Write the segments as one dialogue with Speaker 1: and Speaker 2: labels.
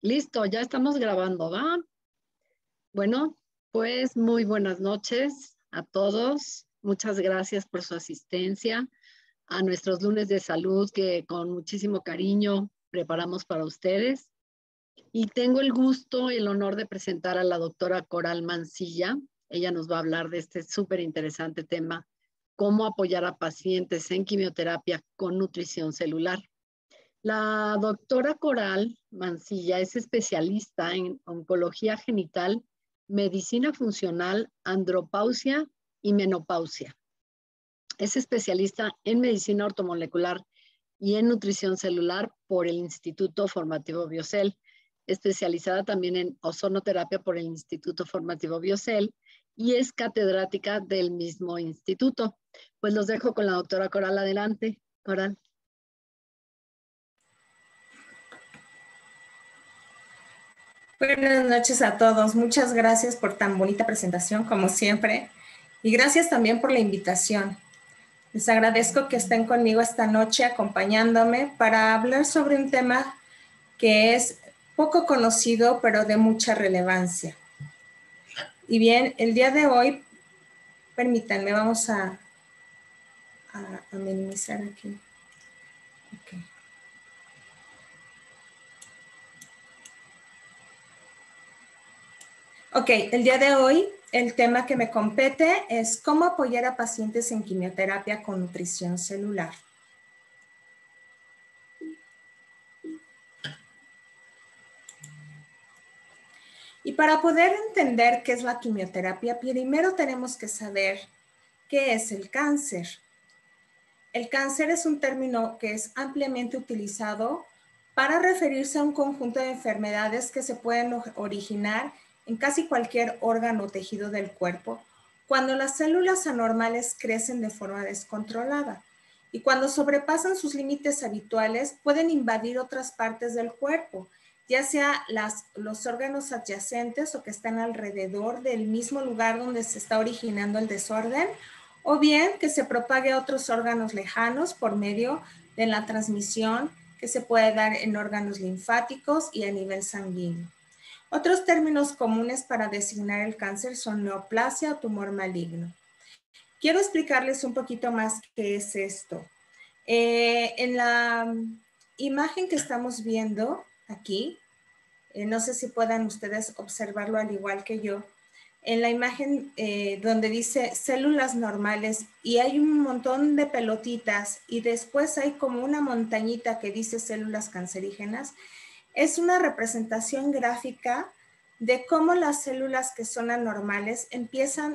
Speaker 1: Listo, ya estamos grabando, ¿va? Bueno, pues muy buenas noches a todos. Muchas gracias por su asistencia a nuestros lunes de salud que con muchísimo cariño preparamos para ustedes. Y tengo el gusto y el honor de presentar a la doctora Coral Mancilla. Ella nos va a hablar de este súper interesante tema, cómo apoyar a pacientes en quimioterapia con nutrición celular. La doctora Coral Mancilla es especialista en oncología genital, medicina funcional, andropausia y menopausia. Es especialista en medicina ortomolecular y en nutrición celular por el Instituto Formativo Biocel, especializada también en ozonoterapia por el Instituto Formativo Biocel y es catedrática del mismo instituto. Pues los dejo con la doctora Coral. Adelante, Coral.
Speaker 2: Buenas noches a todos. Muchas gracias por tan bonita presentación, como siempre. Y gracias también por la invitación. Les agradezco que estén conmigo esta noche acompañándome para hablar sobre un tema que es poco conocido, pero de mucha relevancia. Y bien, el día de hoy, permítanme, vamos a minimizar aquí. Okay. Ok, el día de hoy el tema que me compete es cómo apoyar a pacientes en quimioterapia con nutrición celular. Y para poder entender qué es la quimioterapia, primero tenemos que saber qué es el cáncer. El cáncer es un término que es ampliamente utilizado para referirse a un conjunto de enfermedades que se pueden originar en casi cualquier órgano o tejido del cuerpo cuando las células anormales crecen de forma descontrolada y cuando sobrepasan sus límites habituales pueden invadir otras partes del cuerpo, ya sea los órganos adyacentes o que están alrededor del mismo lugar donde se está originando el desorden, o bien que se propague a otros órganos lejanos por medio de la transmisión que se puede dar en órganos linfáticos y a nivel sanguíneo. Otros términos comunes para designar el cáncer son neoplasia o tumor maligno. Quiero explicarles un poquito más qué es esto. En la imagen que estamos viendo aquí, no sé si puedan ustedes observarlo al igual que yo, en la imagen donde dice células normales y hay un montón de pelotitas y después hay como una montañita que dice células cancerígenas, es una representación gráfica de cómo las células que son anormales empiezan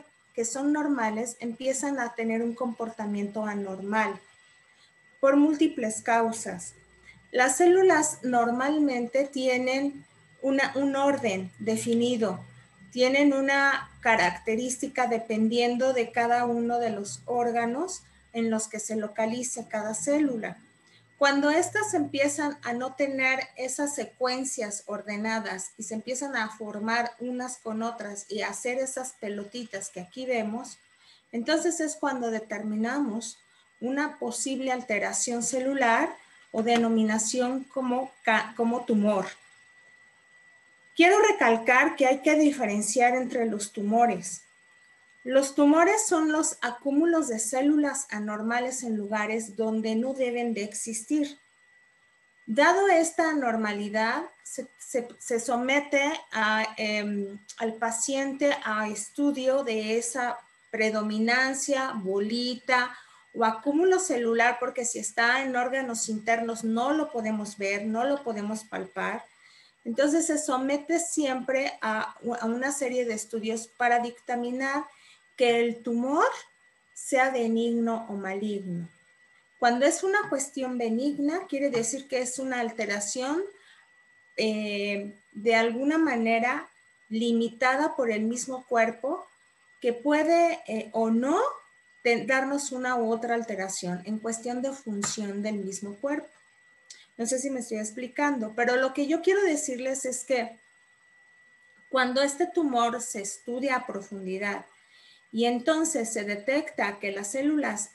Speaker 2: a tener un comportamiento anormal por múltiples causas. Las células normalmente tienen un orden definido, tienen una característica dependiendo de cada uno de los órganos en los que se localice cada célula. Cuando estas empiezan a no tener esas secuencias ordenadas y se empiezan a formar unas con otras y a hacer esas pelotitas que aquí vemos, entonces es cuando determinamos una posible alteración celular o denominación como tumor. Quiero recalcar que hay que diferenciar entre los tumores. Los tumores son los acúmulos de células anormales en lugares donde no deben de existir. Dado esta anormalidad, se somete al paciente a estudio de esa predominancia, bolita o acúmulo celular, porque si está en órganos internos no lo podemos ver, no lo podemos palpar. Entonces se somete siempre a una serie de estudios para dictaminar que el tumor sea benigno o maligno. Cuando es una cuestión benigna, quiere decir que es una alteración de alguna manera limitada por el mismo cuerpo que puede o no darnos una u otra alteración en cuestión de función del mismo cuerpo. No sé si me estoy explicando, pero lo que yo quiero decirles es que cuando este tumor se estudia a profundidad y entonces se detecta que las células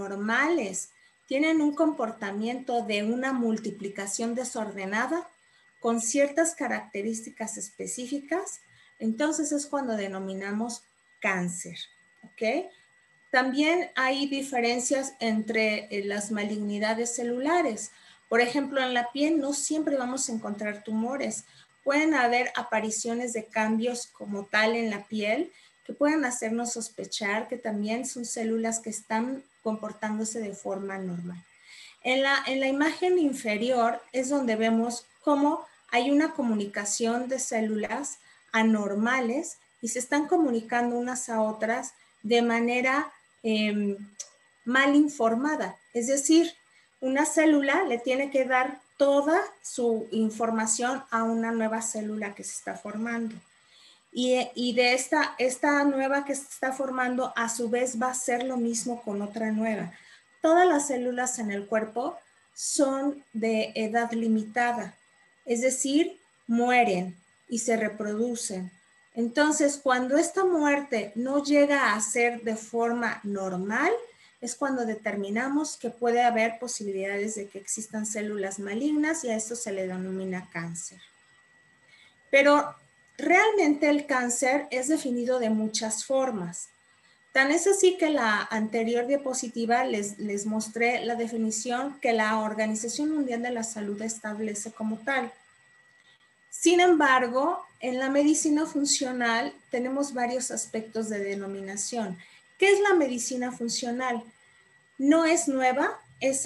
Speaker 2: anormales tienen un comportamiento de una multiplicación desordenada, con ciertas características específicas, entonces es cuando denominamos cáncer, ¿ok? También hay diferencias entre las malignidades celulares. Por ejemplo, en la piel no siempre vamos a encontrar tumores. Pueden haber apariciones de cambios como tal en la piel que pueden hacernos sospechar que también son células que están comportándose de forma normal. En la imagen inferior es donde vemos cómo hay una comunicación de células anormales y se están comunicando unas a otras de manera mal informada. Es decir, una célula le tiene que dar toda su información a una nueva célula que se está formando. Y de esta nueva que se está formando, a su vez va a ser lo mismo con otra nueva. Todas las células en el cuerpo son de edad limitada, es decir, mueren y se reproducen. Entonces, cuando esta muerte no llega a ser de forma normal, es cuando determinamos que puede haber posibilidades de que existan células malignas y a esto se le denomina cáncer. Pero realmente el cáncer es definido de muchas formas. Tan es así que la anterior diapositiva les mostré la definición que la Organización Mundial de la Salud establece como tal. Sin embargo, en la medicina funcional tenemos varios aspectos de denominación. ¿Qué es la medicina funcional? No es nueva, es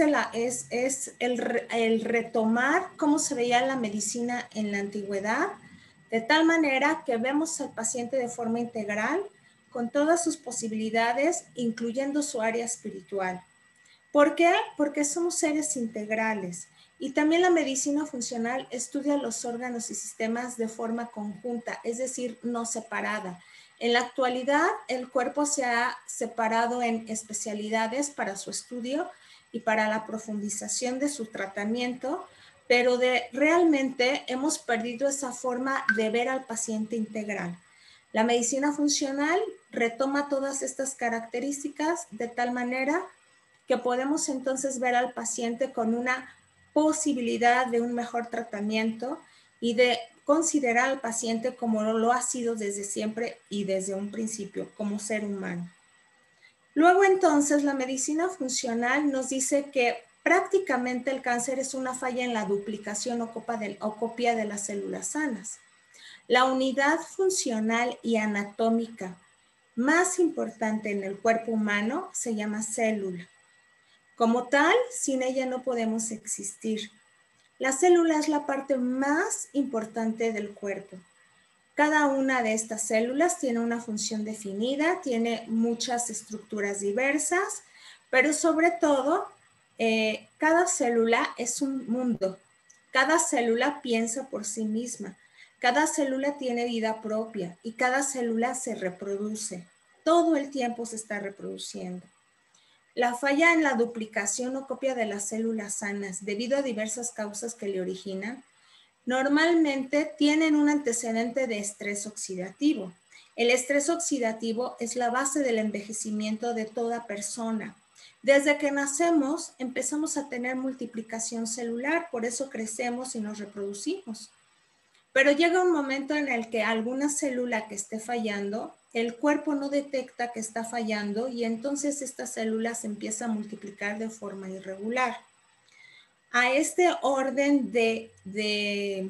Speaker 2: el retomar cómo se veía la medicina en la antigüedad, de tal manera que vemos al paciente de forma integral, con todas sus posibilidades, incluyendo su área espiritual. ¿Por qué? Porque somos seres integrales. Y también la medicina funcional estudia los órganos y sistemas de forma conjunta, es decir, no separada. En la actualidad, el cuerpo se ha separado en especialidades para su estudio y para la profundización de su tratamiento, pero realmente hemos perdido esa forma de ver al paciente integral. La medicina funcional retoma todas estas características de tal manera que podemos entonces ver al paciente con una posibilidad de un mejor tratamiento y de considerar al paciente como lo ha sido desde siempre y desde un principio, como ser humano. Luego entonces la medicina funcional nos dice que prácticamente el cáncer es una falla en la duplicación o copia de las células sanas. La unidad funcional y anatómica más importante en el cuerpo humano se llama célula. Como tal, sin ella no podemos existir. La célula es la parte más importante del cuerpo. Cada una de estas células tiene una función definida, tiene muchas estructuras diversas, pero sobre todo, cada célula es un mundo. Cada célula piensa por sí misma. Cada célula tiene vida propia y cada célula se reproduce. Todo el tiempo se está reproduciendo. La falla en la duplicación o copia de las células sanas, debido a diversas causas que le originan, normalmente tienen un antecedente de estrés oxidativo. El estrés oxidativo es la base del envejecimiento de toda persona. Desde que nacemos empezamos a tener multiplicación celular, por eso crecemos y nos reproducimos. Pero llega un momento en el que alguna célula que esté fallando, el cuerpo no detecta que está fallando y entonces esta célula se empieza a multiplicar de forma irregular. A este orden de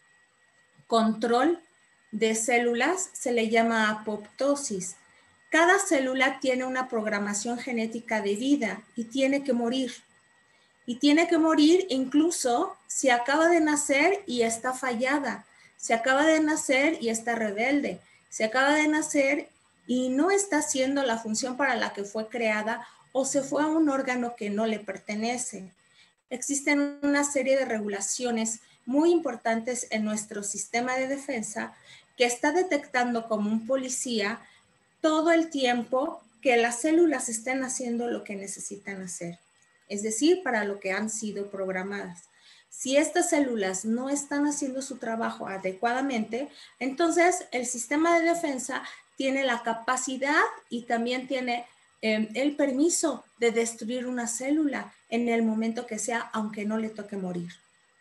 Speaker 2: control de células se le llama apoptosis. Cada célula tiene una programación genética de vida y tiene que morir. Y tiene que morir incluso si acaba de nacer y está fallada. Se acaba de nacer y está rebelde. Se acaba de nacer y no está haciendo la función para la que fue creada o se fue a un órgano que no le pertenece. Existen una serie de regulaciones muy importantes en nuestro sistema de defensa que está detectando como un policía todo el tiempo que las células estén haciendo lo que necesitan hacer, es decir, para lo que han sido programadas. Si estas células no están haciendo su trabajo adecuadamente, entonces el sistema de defensa tiene la capacidad y también tiene el permiso de destruir una célula en el momento que sea, aunque no le toque morir.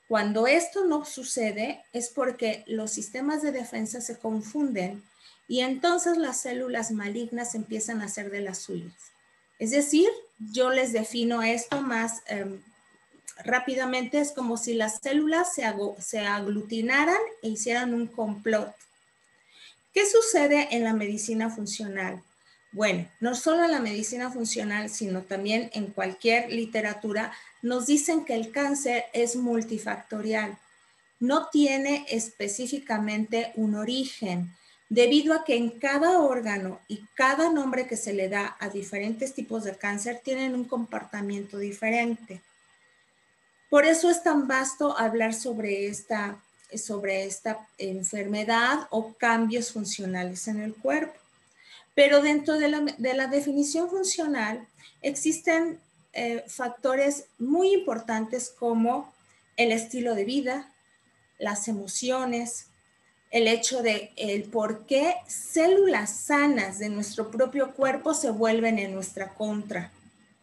Speaker 2: Cuando esto no sucede es porque los sistemas de defensa se confunden y entonces las células malignas empiezan a hacer de las suyas. Es decir, yo les defino esto más rápidamente, es como si las células se aglutinaran e hicieran un complot. ¿Qué sucede en la medicina funcional? Bueno, no solo en la medicina funcional, sino también en cualquier literatura, nos dicen que el cáncer es multifactorial. No tiene específicamente un origen, debido a que en cada órgano y cada nombre que se le da a diferentes tipos de cáncer tienen un comportamiento diferente. Por eso es tan vasto hablar sobre esta enfermedad o cambios funcionales en el cuerpo. Pero dentro de la definición funcional existen factores muy importantes como el estilo de vida, las emociones, el hecho de el por qué células sanas de nuestro propio cuerpo se vuelven en nuestra contra.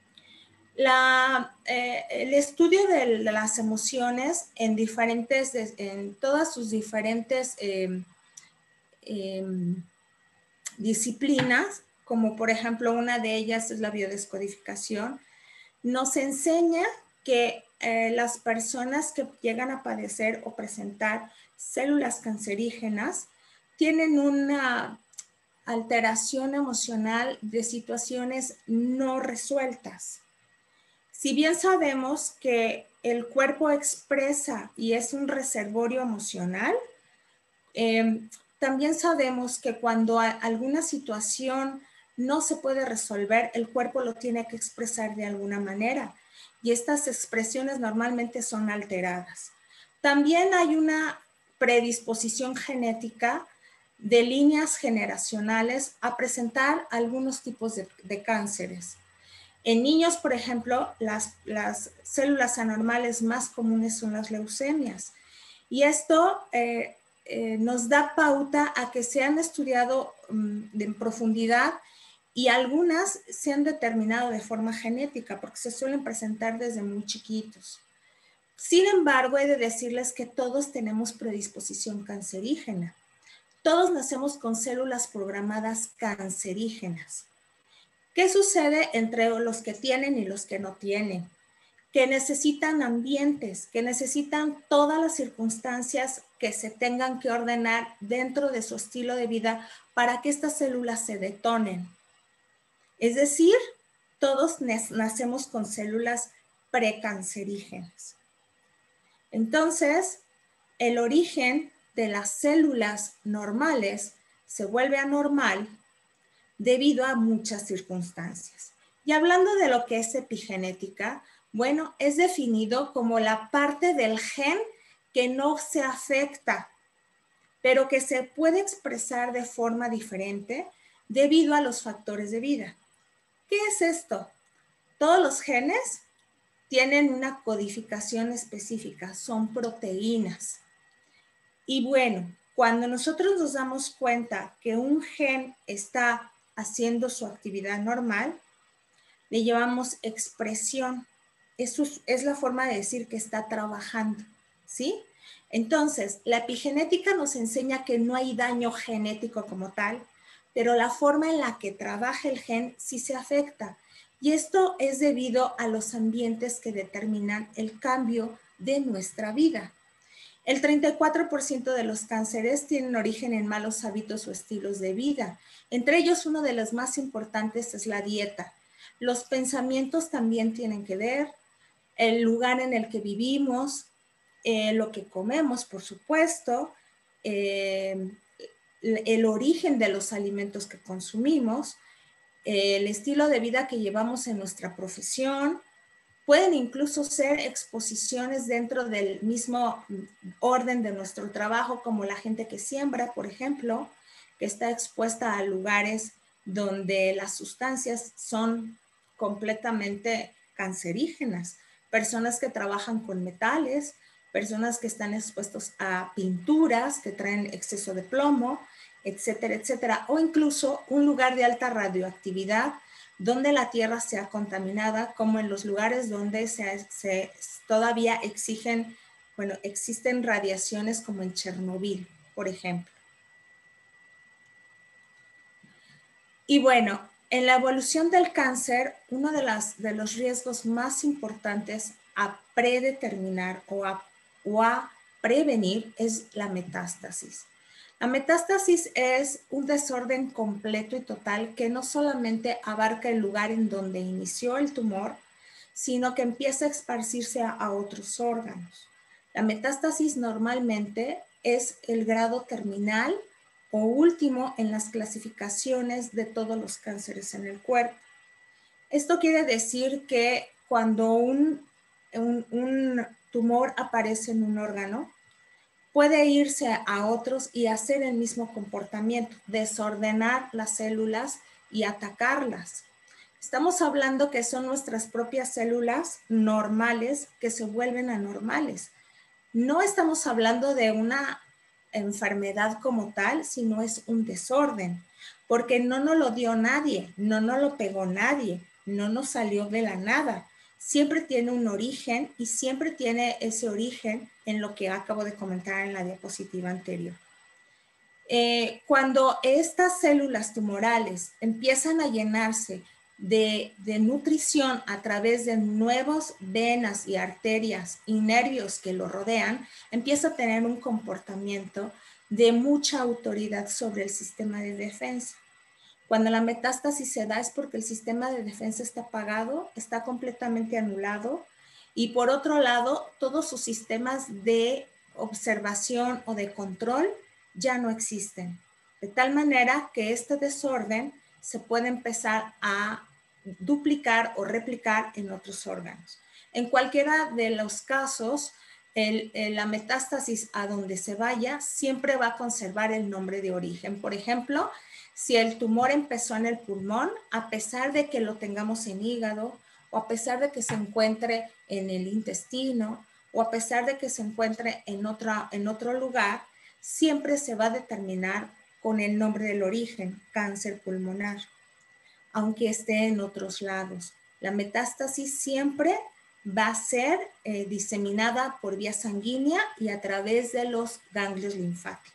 Speaker 2: El estudio de las emociones en todas sus diferentes disciplinas, como por ejemplo una de ellas es la biodescodificación, nos enseña que las personas que llegan a padecer o presentar células cancerígenas tienen una alteración emocional de situaciones no resueltas. Si bien sabemos que el cuerpo expresa y es un reservorio emocional, también sabemos que cuando alguna situación no se puede resolver, el cuerpo lo tiene que expresar de alguna manera y estas expresiones normalmente son alteradas. También hay una predisposición genética de líneas generacionales a presentar algunos tipos de cánceres. En niños, por ejemplo, las células anormales más comunes son las leucemias. Y esto nos da pauta a que se han estudiado en profundidad y algunas se han determinado de forma genética porque se suelen presentar desde muy chiquitos. Sin embargo, he de decirles que todos tenemos predisposición cancerígena. Todos nacemos con células programadas cancerígenas. ¿Qué sucede entre los que tienen y los que no tienen? Que necesitan ambientes, que necesitan todas las circunstancias que se tengan que ordenar dentro de su estilo de vida para que estas células se detonen. Es decir, todos nacemos con células precancerígenas. Entonces, el origen de las células normales se vuelve anormal debido a muchas circunstancias. Y hablando de lo que es epigenética, bueno, es definido como la parte del gen que no se afecta, pero que se puede expresar de forma diferente debido a los factores de vida. ¿Qué es esto? Todos los genes tienen una codificación específica, son proteínas. Y bueno, cuando nosotros nos damos cuenta que un gen está haciendo su actividad normal, le llamamos expresión. Eso es la forma de decir que está trabajando, ¿sí? Entonces, la epigenética nos enseña que no hay daño genético como tal, pero la forma en la que trabaja el gen sí se afecta. Y esto es debido a los ambientes que determinan el cambio de nuestra vida. El 34% de los cánceres tienen origen en malos hábitos o estilos de vida. Entre ellos, uno de los más importantes es la dieta. Los pensamientos también tienen que ver, el lugar en el que vivimos, lo que comemos, por supuesto, el origen de los alimentos que consumimos, el estilo de vida que llevamos en nuestra profesión. Pueden incluso ser exposiciones dentro del mismo orden de nuestro trabajo, como la gente que siembra, por ejemplo, que está expuesta a lugares donde las sustancias son completamente cancerígenas. Personas que trabajan con metales, personas que están expuestos a pinturas que traen exceso de plomo, etcétera, etcétera. O incluso un lugar de alta radioactividad donde la tierra sea contaminada, como en los lugares donde todavía exigen Bueno, existen radiaciones como en Chernobyl, por ejemplo. Y bueno, en la evolución del cáncer, uno de los riesgos más importantes a predeterminar o a prevenir es la metástasis. La metástasis es un desorden completo y total que no solamente abarca el lugar en donde inició el tumor, sino que empieza a esparcirse a otros órganos. La metástasis normalmente es el grado terminal o último en las clasificaciones de todos los cánceres en el cuerpo. Esto quiere decir que cuando un tumor aparece en un órgano, puede irse a otros y hacer el mismo comportamiento, desordenar las células y atacarlas. Estamos hablando que son nuestras propias células normales que se vuelven anormales. No estamos hablando de una enfermedad como tal, sino es un desorden, porque no nos lo dio nadie, no nos lo pegó nadie, no nos salió de la nada. Siempre tiene un origen y siempre tiene ese origen en lo que acabo de comentar en la diapositiva anterior. Cuando estas células tumorales empiezan a llenarse de nutrición a través de nuevas venas y arterias y nervios que lo rodean, empieza a tener un comportamiento de mucha autoridad sobre el sistema de defensa. Cuando la metástasis se da es porque el sistema de defensa está apagado, está completamente anulado y por otro lado, todos sus sistemas de observación o de control ya no existen. De tal manera que este desorden se puede empezar a duplicar o replicar en otros órganos. En cualquiera de los casos, la metástasis a donde se vaya siempre va a conservar el nombre de origen. Por ejemplo, si el tumor empezó en el pulmón, a pesar de que lo tengamos en hígado, o a pesar de que se encuentre en el intestino, o a pesar de que se encuentre en otro lugar, siempre se va a determinar con el nombre del origen, cáncer pulmonar, aunque esté en otros lados. La metástasis siempre va a ser diseminada por vía sanguínea y a través de los ganglios linfáticos.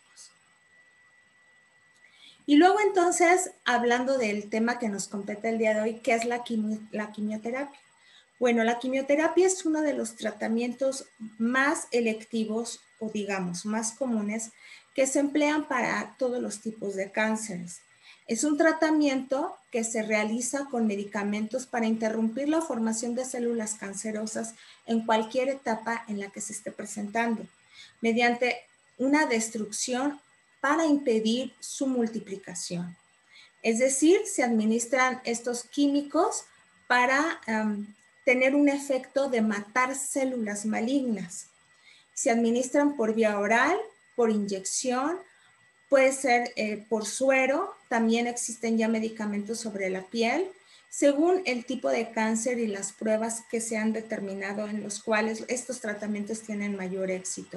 Speaker 2: Y luego entonces, hablando del tema que nos compete el día de hoy, ¿qué es la quimioterapia? Bueno, la quimioterapia es uno de los tratamientos más electivos o digamos más comunes que se emplean para todos los tipos de cánceres. Es un tratamiento que se realiza con medicamentos para interrumpir la formación de células cancerosas en cualquier etapa en la que se esté presentando, mediante una destrucción para impedir su multiplicación. Es decir, se administran estos químicos para tener un efecto de matar células malignas. Se administran por vía oral, por inyección, puede ser por suero, también existen ya medicamentos sobre la piel, según el tipo de cáncer y las pruebas que se han determinado en los cuales estos tratamientos tienen mayor éxito.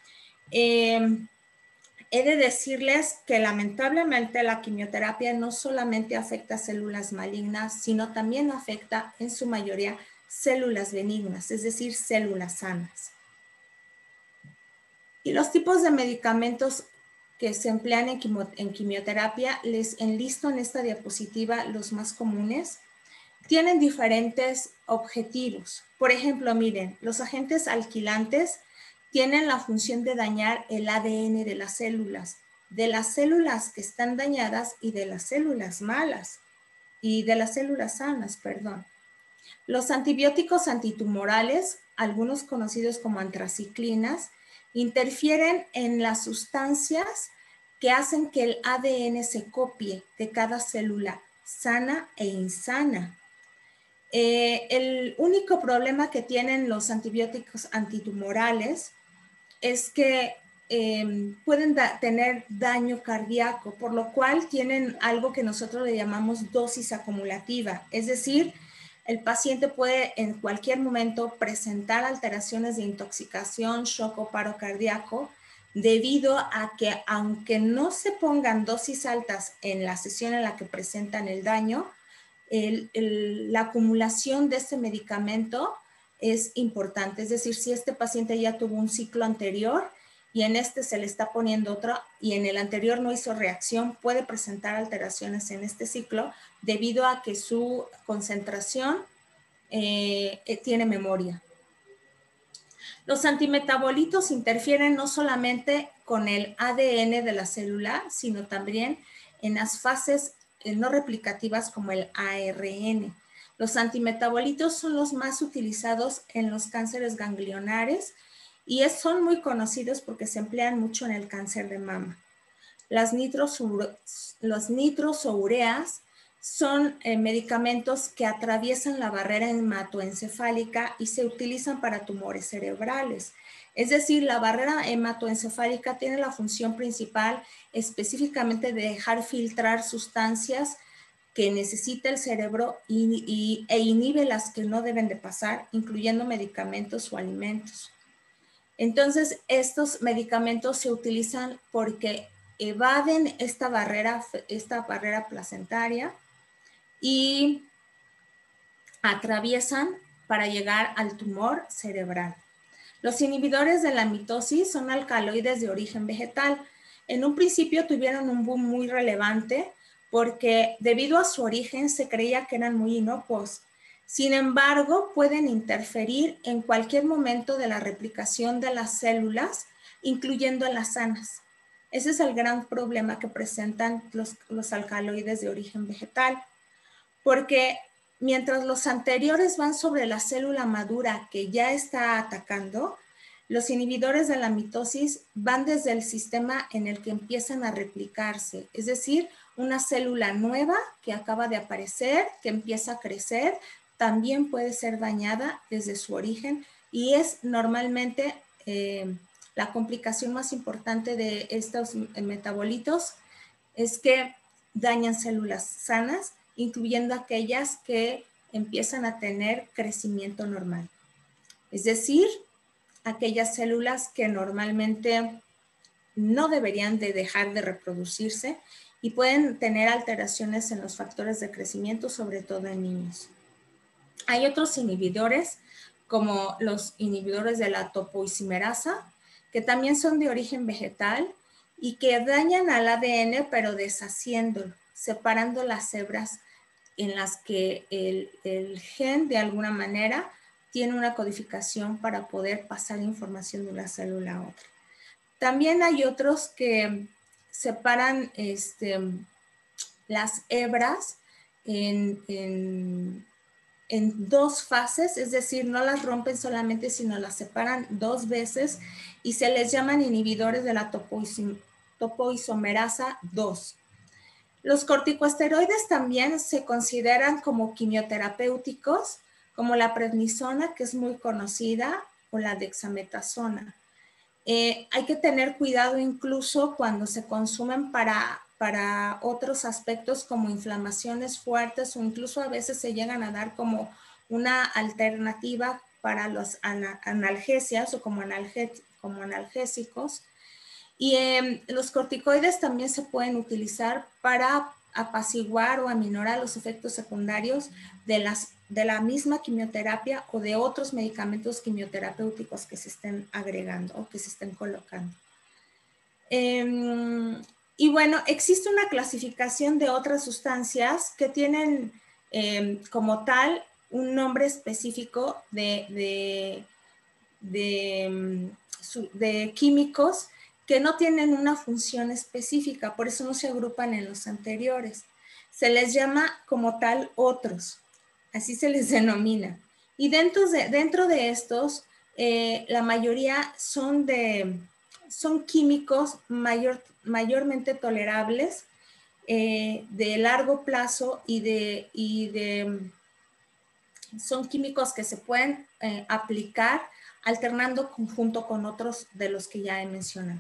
Speaker 2: He de decirles que lamentablemente la quimioterapia no solamente afecta a células malignas, sino también afecta en su mayoría células benignas, es decir, células sanas. Y los tipos de medicamentos que se emplean en quimioterapia, les enlisto en esta diapositiva los más comunes. Tienen diferentes objetivos. Por ejemplo, miren, los agentes alquilantes tienen la función de dañar el ADN de las células que están dañadas y de las células malas, y de las células sanas, perdón. Los antibióticos antitumorales, algunos conocidos como antraciclinas, interfieren en las sustancias que hacen que el ADN se copie de cada célula sana e insana. El único problema que tienen los antibióticos antitumorales es que pueden tener daño cardíaco, por lo cual tienen algo que nosotros le llamamos dosis acumulativa. Es decir, el paciente puede en cualquier momento presentar alteraciones de intoxicación, shock o paro cardíaco, debido a que aunque no se pongan dosis altas en la sesión en la que presentan el daño, la acumulación de este medicamento es importante. Es decir, si este paciente ya tuvo un ciclo anterior y en este se le está poniendo otro y en el anterior no hizo reacción, puede presentar alteraciones en este ciclo debido a que su concentración tiene memoria. Los antimetabolitos interfieren no solamente con el ADN de la célula, sino también en las fases no replicativas como el ARN. Los antimetabolitos son los más utilizados en los cánceres ganglionares y son muy conocidos porque se emplean mucho en el cáncer de mama. Las nitrosoureas son medicamentos que atraviesan la barrera hematoencefálica y se utilizan para tumores cerebrales. Es decir, la barrera hematoencefálica tiene la función principal específicamente de dejar filtrar sustancias que necesita el cerebro e inhibe las que no deben de pasar, incluyendo medicamentos o alimentos. Entonces, estos medicamentos se utilizan porque evaden esta barrera placentaria y atraviesan para llegar al tumor cerebral. Los inhibidores de la mitosis son alcaloides de origen vegetal. En un principio tuvieron un boom muy relevante porque debido a su origen se creía que eran muy inocuos. Sin embargo, pueden interferir en cualquier momento de la replicación de las células, incluyendo en las sanas. Ese es el gran problema que presentan los alcaloides de origen vegetal, porque mientras los anteriores van sobre la célula madura que ya está atacando, los inhibidores de la mitosis van desde el sistema en el que empiezan a replicarse, es decir, una célula nueva que acaba de aparecer, que empieza a crecer, también puede ser dañada desde su origen y es normalmente la complicación más importante de estos metabolitos es que dañan células sanas, incluyendo aquellas que empiezan a tener crecimiento normal. Es decir, aquellas células que normalmente no deberían de dejar de reproducirse y pueden tener alteraciones en los factores de crecimiento, sobre todo en niños. Hay otros inhibidores, como los inhibidores de la topoisomerasa, que también son de origen vegetal y que dañan al ADN, pero deshaciéndolo, separando las hebras en las que el gen de alguna manera tiene una codificación para poder pasar información de una célula a otra. También hay otros que separan las hebras en dos fases, es decir, no las rompen solamente, sino las separan dos veces y se les llaman inhibidores de la topoisomerasa 2. Los corticosteroides también se consideran como quimioterapéuticos, como la prednisona, que es muy conocida, o la dexametasona. Hay que tener cuidado incluso cuando se consumen para otros aspectos como inflamaciones fuertes o incluso a veces se llegan a dar como una alternativa para los analgesias o como analgésicos. Y los corticoides también se pueden utilizar para apaciguar o aminorar los efectos secundarios de la misma quimioterapia o de otros medicamentos quimioterapéuticos que se estén agregando o que se estén colocando. Y bueno, existe una clasificación de otras sustancias que tienen como tal un nombre específico de químicos que no tienen una función específica, por eso no se agrupan en los anteriores. Se les llama como tal otros, así se les denomina. Y dentro de estos, la mayoría son químicos mayormente tolerables, de largo plazo son químicos que se pueden aplicar alternando junto con otros de los que ya he mencionado.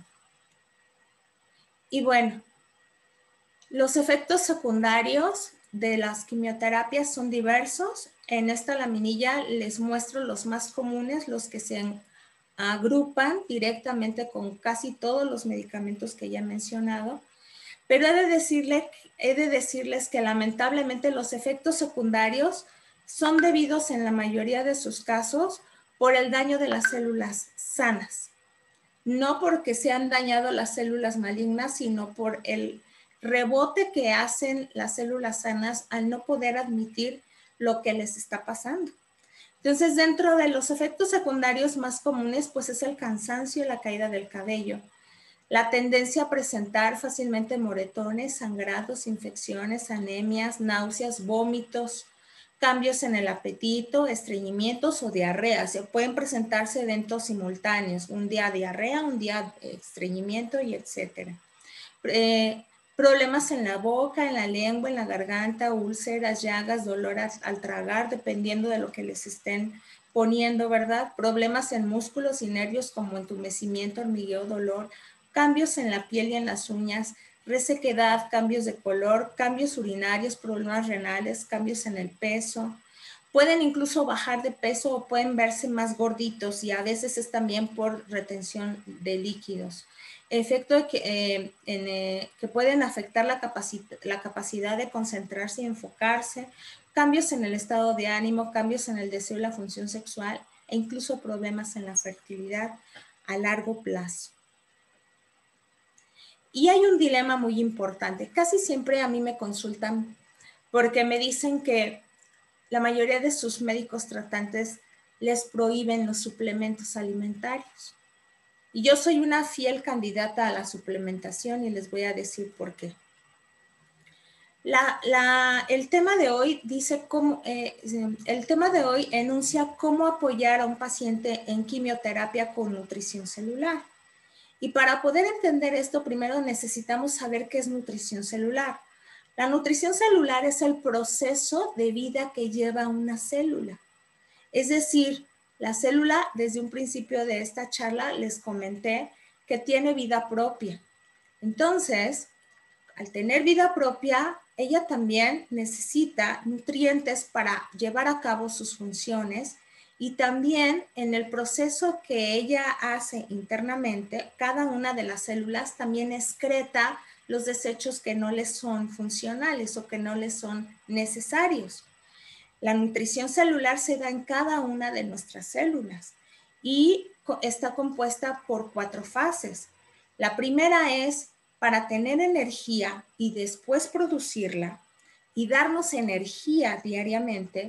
Speaker 2: Y bueno, los efectos secundarios de las quimioterapias son diversos. En esta laminilla les muestro los más comunes, los que se agrupan directamente con casi todos los medicamentos que ya he mencionado. Pero he de decirles que lamentablemente los efectos secundarios son debidos en la mayoría de sus casos por el daño de las células sanas. No porque se han dañado las células malignas, sino por el rebote que hacen las células sanas al no poder admitir lo que les está pasando. Entonces, dentro de los efectos secundarios más comunes, pues es el cansancio y la caída del cabello. La tendencia a presentar fácilmente moretones, sangrados, infecciones, anemias, náuseas, vómitos, cambios en el apetito, estreñimientos o diarreas. Pueden presentarse eventos simultáneos, un día diarrea, un día estreñimiento y etcétera. Problemas en la boca, en la lengua, en la garganta, úlceras, llagas, dolor al tragar, dependiendo de lo que les estén poniendo, ¿verdad? Problemas en músculos y nervios como entumecimiento, hormigueo, dolor, cambios en la piel y en las uñas, resequedad, cambios de color, cambios urinarios, problemas renales, cambios en el peso. Pueden incluso bajar de peso o pueden verse más gorditos y a veces es también por retención de líquidos. Efecto que pueden afectar la capacidad de concentrarse y enfocarse, cambios en el estado de ánimo, cambios en el deseo y la función sexual e incluso problemas en la fertilidad a largo plazo. Y hay un dilema muy importante. Casi siempre a mí me consultan porque me dicen que la mayoría de sus médicos tratantes les prohíben los suplementos alimentarios. Y yo soy una fiel candidata a la suplementación y les voy a decir por qué. El tema de hoy enuncia cómo apoyar a un paciente en quimioterapia con nutrición celular. Y para poder entender esto, primero necesitamos saber qué es nutrición celular. La nutrición celular es el proceso de vida que lleva una célula. Es decir, la célula, desde un principio de esta charla, les comenté que tiene vida propia. Entonces, al tener vida propia, ella también necesita nutrientes para llevar a cabo sus funciones y también en el proceso que ella hace internamente, cada una de las células también excreta los desechos que no les son funcionales o que no les son necesarios. La nutrición celular se da en cada una de nuestras células y está compuesta por 4 fases. La primera es para tener energía y después producirla y darnos energía diariamente,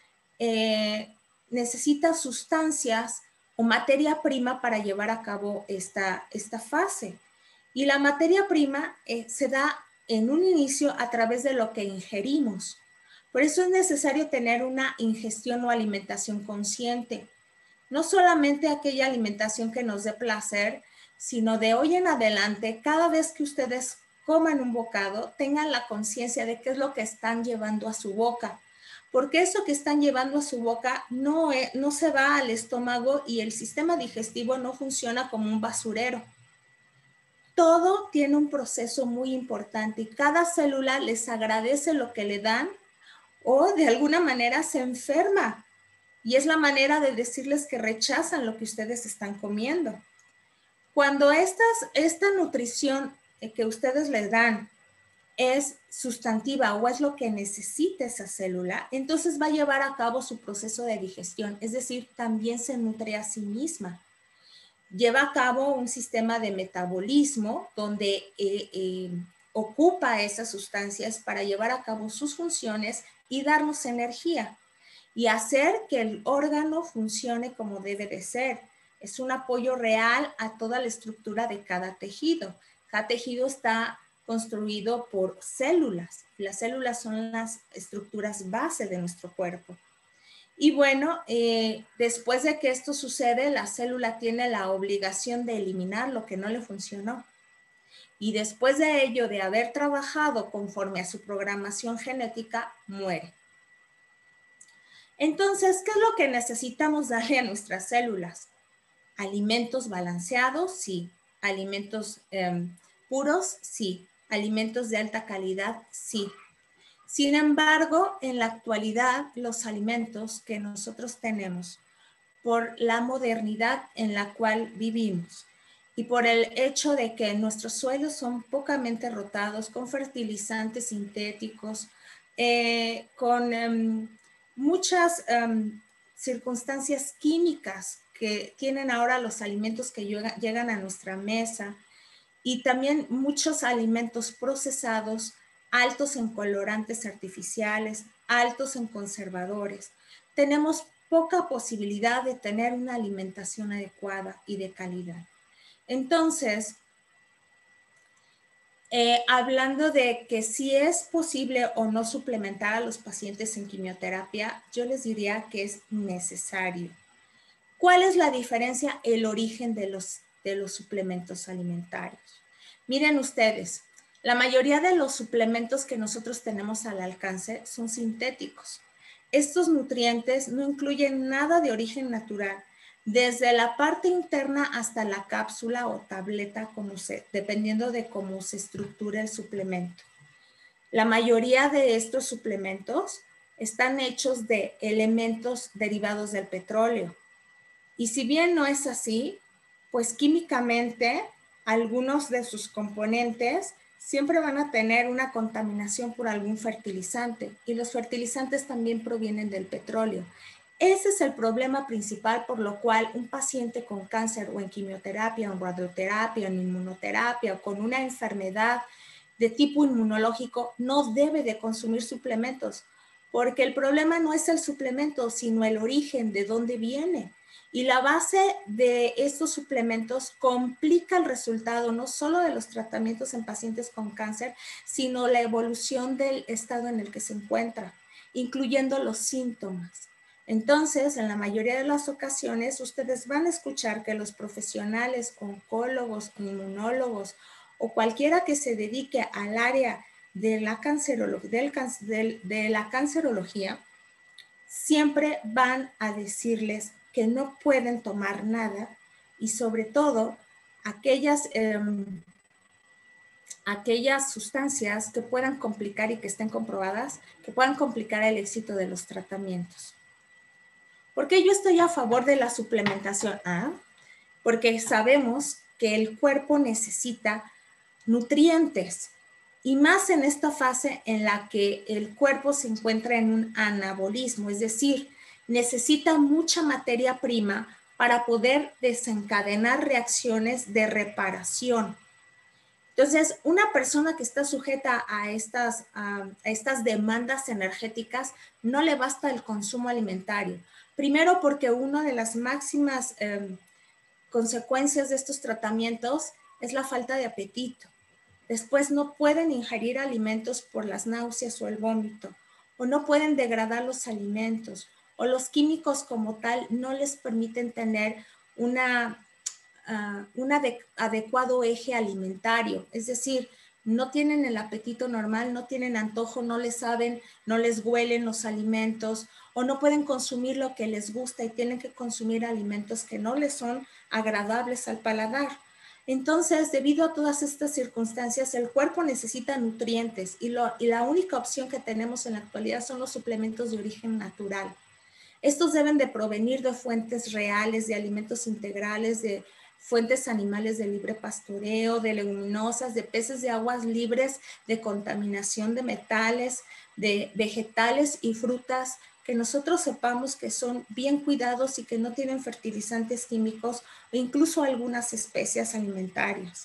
Speaker 2: necesita sustancias o materia prima para llevar a cabo esta fase. Y la materia prima se da en un inicio a través de lo que ingerimos. Por eso es necesario tener una ingestión o alimentación consciente. No solamente aquella alimentación que nos dé placer, sino de hoy en adelante, cada vez que ustedes coman un bocado, tengan la conciencia de qué es lo que están llevando a su boca. Porque eso que están llevando a su boca no se va al estómago y el sistema digestivo no funciona como un basurero. Todo tiene un proceso muy importante y cada célula les agradece lo que le dan o de alguna manera se enferma. Y es la manera de decirles que rechazan lo que ustedes están comiendo. Cuando esta nutrición que ustedes les dan es sustantiva o es lo que necesita esa célula, entonces va a llevar a cabo su proceso de digestión, es decir, también se nutre a sí misma. Lleva a cabo un sistema de metabolismo donde ocupa esas sustancias para llevar a cabo sus funciones y darnos energía y hacer que el órgano funcione como debe de ser. Es un apoyo real a toda la estructura de cada tejido. Cada tejido está construido por células. Las células son las estructuras base de nuestro cuerpo. Y bueno, después de que esto sucede, la célula tiene la obligación de eliminar lo que no le funcionó. Y después de ello, de haber trabajado conforme a su programación genética, muere. Entonces, ¿qué es lo que necesitamos darle a nuestras células? Alimentos balanceados, sí. Alimentos puros, sí. Alimentos de alta calidad, sí. Sin embargo, en la actualidad, los alimentos que nosotros tenemos, por la modernidad en la cual vivimos y por el hecho de que nuestros suelos son pocamente rotados con fertilizantes sintéticos, con muchas circunstancias químicas que tienen ahora los alimentos que llegan a nuestra mesa y también muchos alimentos procesados, altos en colorantes artificiales, altos en conservadores. Tenemos poca posibilidad de tener una alimentación adecuada y de calidad. Entonces, hablando de que si es posible o no suplementar a los pacientes en quimioterapia, yo les diría que es necesario. ¿Cuál es la diferencia? El origen de los suplementos alimentarios. Miren ustedes, la mayoría de los suplementos que nosotros tenemos al alcance son sintéticos. Estos nutrientes no incluyen nada de origen natural, desde la parte interna hasta la cápsula o tableta, dependiendo de cómo se estructura el suplemento. La mayoría de estos suplementos están hechos de elementos derivados del petróleo. Y si bien no es así, pues químicamente algunos de sus componentes siempre van a tener una contaminación por algún fertilizante y los fertilizantes también provienen del petróleo. Ese es el problema principal por lo cual un paciente con cáncer o en quimioterapia o en radioterapia o en inmunoterapia o con una enfermedad de tipo inmunológico no debe de consumir suplementos, porque el problema no es el suplemento, sino el origen, de dónde viene. Y la base de estos suplementos complica el resultado no solo de los tratamientos en pacientes con cáncer, sino la evolución del estado en el que se encuentra, incluyendo los síntomas. Entonces, en la mayoría de las ocasiones, ustedes van a escuchar que los profesionales, oncólogos, inmunólogos o cualquiera que se dedique al área de la cancerología, siempre van a decirles que no pueden tomar nada y sobre todo aquellas sustancias que puedan complicar y que estén comprobadas, que puedan complicar el éxito de los tratamientos. ¿Por qué yo estoy a favor de la suplementación? Porque sabemos que el cuerpo necesita nutrientes y más en esta fase en la que el cuerpo se encuentra en un anabolismo, es decir, necesita mucha materia prima para poder desencadenar reacciones de reparación. Entonces, una persona que está sujeta a estas demandas energéticas no le basta el consumo alimentario. Primero porque una de las máximas consecuencias de estos tratamientos es la falta de apetito. Después no pueden ingerir alimentos por las náuseas o el vómito, o no pueden degradar los alimentos, o los químicos como tal no les permiten tener un adecuado eje alimentario. Es decir, no tienen el apetito normal, no tienen antojo, no les saben, no les huelen los alimentos, o no pueden consumir lo que les gusta y tienen que consumir alimentos que no les son agradables al paladar. Entonces, debido a todas estas circunstancias, el cuerpo necesita nutrientes y la única opción que tenemos en la actualidad son los suplementos de origen natural. Estos deben de provenir de fuentes reales, de alimentos integrales, de fuentes animales de libre pastoreo, de leguminosas, de peces de aguas libres de contaminación de metales, de vegetales y frutas que nosotros sepamos que son bien cuidados y que no tienen fertilizantes químicos o incluso algunas especias alimentarias.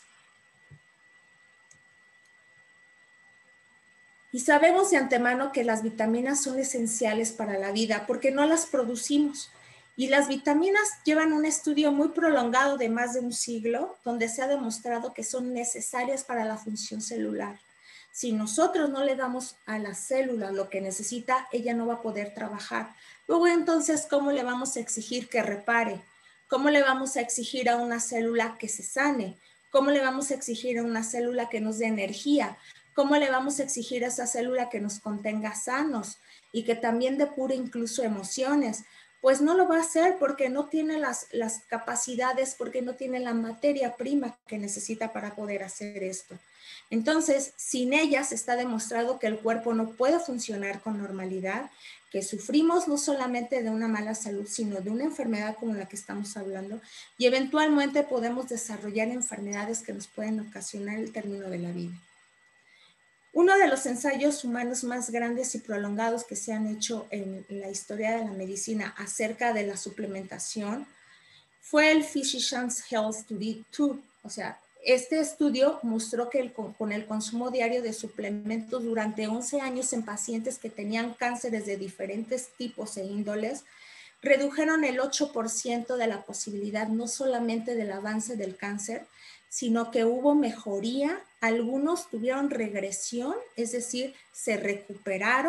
Speaker 2: Y sabemos de antemano que las vitaminas son esenciales para la vida porque no las producimos. Y las vitaminas llevan un estudio muy prolongado de más de un siglo donde se ha demostrado que son necesarias para la función celular. Si nosotros no le damos a la célula lo que necesita, ella no va a poder trabajar. Luego entonces, ¿cómo le vamos a exigir que repare? ¿Cómo le vamos a exigir a una célula que se sane? ¿Cómo le vamos a exigir a una célula que nos dé energía? ¿Cómo le vamos a exigir a esa célula que nos contenga sanos y que también depure incluso emociones? Pues no lo va a hacer porque no tiene las capacidades, porque no tiene la materia prima que necesita para poder hacer esto. Entonces, sin ellas está demostrado que el cuerpo no puede funcionar con normalidad, que sufrimos no solamente de una mala salud, sino de una enfermedad como la que estamos hablando, y eventualmente podemos desarrollar enfermedades que nos pueden ocasionar el término de la vida. Uno de los ensayos humanos más grandes y prolongados que se han hecho en la historia de la medicina acerca de la suplementación fue el Physicians Health Study 2. O sea, este estudio mostró que con el consumo diario de suplementos durante 11 años en pacientes que tenían cánceres de diferentes tipos e índoles, redujeron el 8% de la posibilidad no solamente del avance del cáncer, sino que hubo mejoría. Algunos tuvieron regresión, es decir, se recuperaron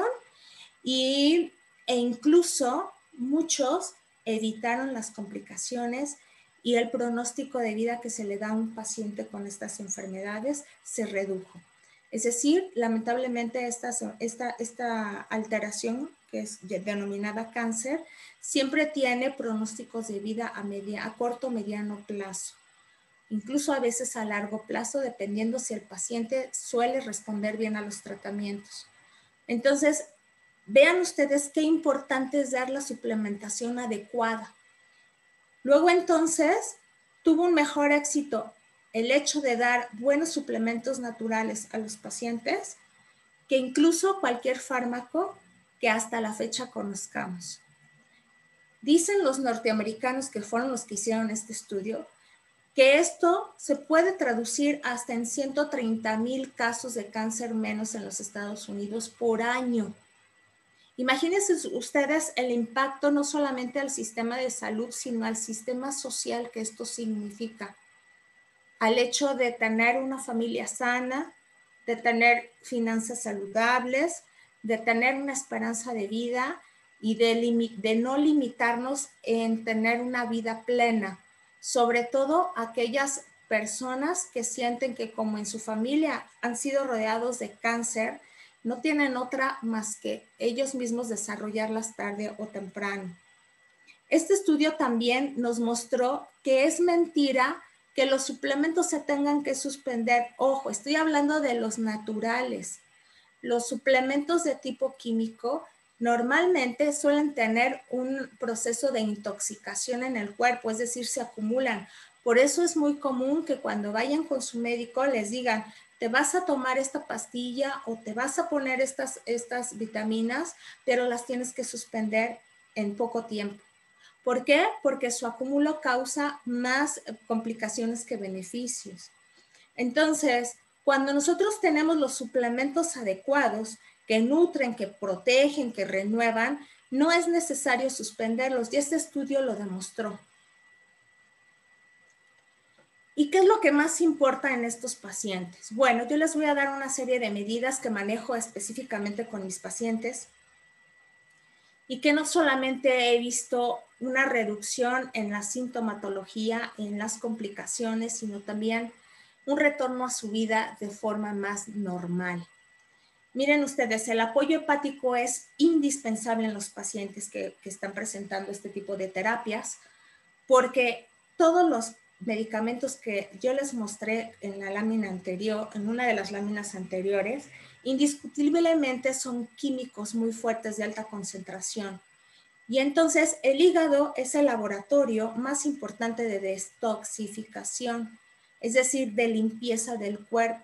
Speaker 2: e incluso muchos evitaron las complicaciones y el pronóstico de vida que se le da a un paciente con estas enfermedades se redujo. Es decir, lamentablemente esta alteración, que es denominada cáncer, siempre tiene pronósticos de vida a corto o mediano plazo, incluso a veces a largo plazo, dependiendo si el paciente suele responder bien a los tratamientos. Entonces, vean ustedes qué importante es dar la suplementación adecuada. Luego entonces tuvo un mejor éxito el hecho de dar buenos suplementos naturales a los pacientes que incluso cualquier fármaco que hasta la fecha conozcamos. Dicen los norteamericanos, que fueron los que hicieron este estudio, que esto se puede traducir hasta en 130,000 casos de cáncer menos en los Estados Unidos por año. Imagínense ustedes el impacto no solamente al sistema de salud, sino al sistema social que esto significa. Al hecho de tener una familia sana, de tener finanzas saludables, de tener una esperanza de vida y de no limitarnos en tener una vida plena. Sobre todo aquellas personas que sienten que como en su familia han sido rodeados de cáncer, no tienen otra más que ellos mismos desarrollarlas tarde o temprano. Este estudio también nos mostró que es mentira que los suplementos se tengan que suspender. Ojo, estoy hablando de los naturales. Los suplementos de tipo químico normalmente suelen tener un proceso de intoxicación en el cuerpo, es decir, se acumulan. Por eso es muy común que cuando vayan con su médico les digan, te vas a tomar esta pastilla o te vas a poner estas vitaminas, pero las tienes que suspender en poco tiempo. ¿Por qué? Porque su acúmulo causa más complicaciones que beneficios. Entonces, cuando nosotros tenemos los suplementos adecuados, que nutren, que protegen, que renuevan, no es necesario suspenderlos, y este estudio lo demostró. ¿Y qué es lo que más importa en estos pacientes? Bueno, yo les voy a dar una serie de medidas que manejo específicamente con mis pacientes y que no solamente he visto una reducción en la sintomatología, en las complicaciones, sino también un retorno a su vida de forma más normal. Miren ustedes, el apoyo hepático es indispensable en los pacientes que están presentando este tipo de terapias, porque todos los medicamentos que yo les mostré en la lámina anterior, en una de las láminas anteriores, indiscutiblemente son químicos muy fuertes de alta concentración. Y entonces el hígado es el laboratorio más importante de detoxificación, es decir, de limpieza del cuerpo.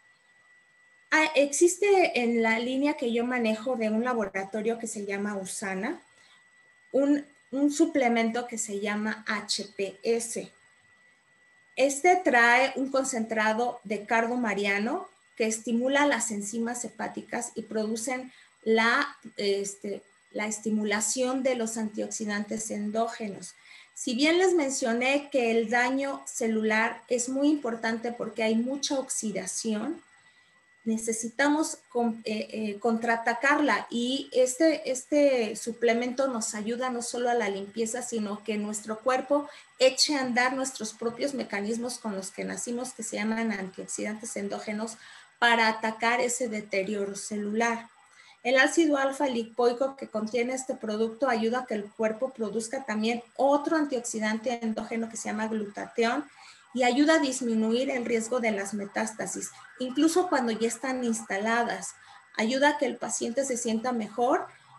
Speaker 2: Existe en la línea que yo manejo de un laboratorio que se llama USANA, un suplemento que se llama HPS. Este trae un concentrado de cardo mariano que estimula las enzimas hepáticas y producen la estimulación de los antioxidantes endógenos. Si bien les mencioné que el daño celular es muy importante porque hay mucha oxidación, necesitamos contraatacarla, y este suplemento nos ayuda no solo a la limpieza, sino que nuestro cuerpo eche a andar nuestros propios mecanismos con los que nacimos, que se llaman antioxidantes endógenos, para atacar ese deterioro celular. El ácido alfa lipoico que contiene este producto ayuda a que el cuerpo produzca también otro antioxidante endógeno que se llama glutatión, y ayuda a disminuir el riesgo de las metástasis, incluso cuando ya están instaladas. Ayuda a que el paciente se sienta mejor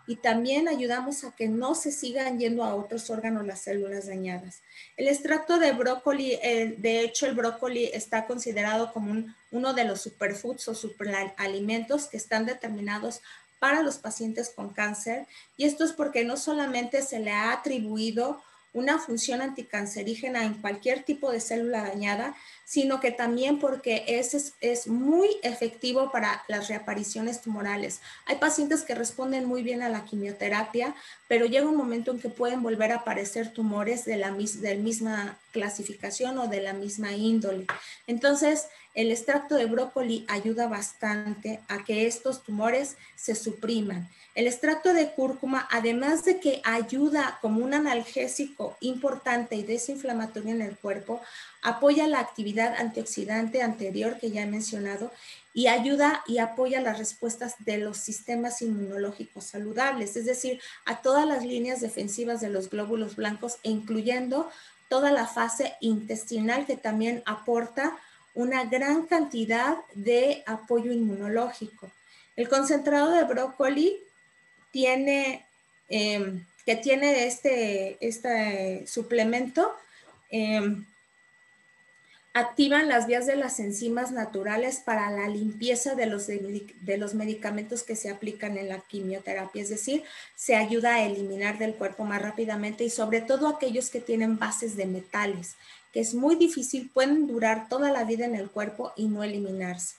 Speaker 2: y también ayudamos a que no se sigan yendo a otros órganos las células dañadas. El extracto de brócoli, de hecho el brócoli está considerado como uno de los superfoods o superalimentos que están determinados para los pacientes con cáncer, y esto es porque no solamente se le ha atribuido una función anticancerígena en cualquier tipo de célula dañada, sino que también porque es muy efectivo para las reapariciones tumorales. Hay pacientes que responden muy bien a la quimioterapia, pero llega un momento en que pueden volver a aparecer tumores de la misma clasificación o de la misma índole. Entonces, el extracto de brócoli ayuda bastante a que estos tumores se supriman. El extracto de cúrcuma, además de que ayuda como un analgésico importante y desinflamatorio en el cuerpo, apoya la actividad antioxidante anterior que ya he mencionado y ayuda y apoya las respuestas de los sistemas inmunológicos saludables, es decir, a todas las líneas defensivas de los glóbulos blancos, incluyendo toda la fase intestinal que también aporta una gran cantidad de apoyo inmunológico. El concentrado de brócoli tiene, que tiene este suplemento, activan las vías de las enzimas naturales para la limpieza de los medicamentos que se aplican en la quimioterapia, es decir, se ayuda a eliminar del cuerpo más rápidamente y sobre todo aquellos que tienen bases de metales, que es muy difícil, pueden durar toda la vida en el cuerpo y no eliminarse.